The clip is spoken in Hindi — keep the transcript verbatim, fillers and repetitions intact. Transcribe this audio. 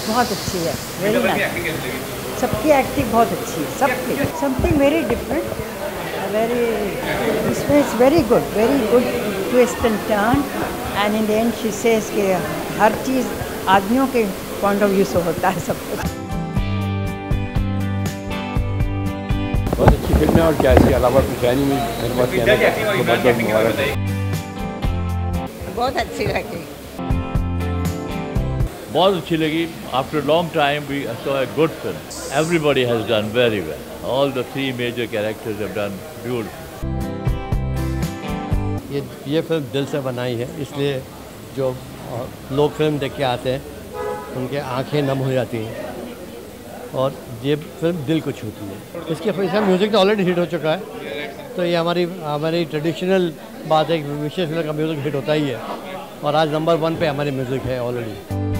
बहुत अच्छी है, वेरी नाइस। सबकी एक्टिंग बहुत अच्छी है, सबकी समथिंग वेरी डिफरेंट, वेरी इसमें it's very good, very good twist and turn and in the end she says कि हर चीज़ आदमियों के पॉइंट ऑफ व्यू से होता है सब कुछ। बहुत अच्छी फिल्म है और क्या इसके अलावा कुछ है नहीं मेरे पास कहने का, तो बहुत बहुत मुबारक है। बहुत अच्छी लगी, बहुत अच्छी लगी। After a long time we saw a good film. Everybody has done very well. All the three major characters have done beautiful. ये ये फिल्म दिल से बनाई है, इसलिए जो लोग फिल्म देख के आते हैं उनके आंखें नम हो जाती हैं और ये फिल्म दिल को छूती है। इसके इसका म्यूज़िक तो ऑलरेडी हिट हो चुका है, तो ये हमारी हमारी ट्रेडिशनल बात है कि विशेष फिल्म का म्यूज़िक हिट होता ही है और आज नंबर वन पे हमारी म्यूज़िक है ऑलरेडी।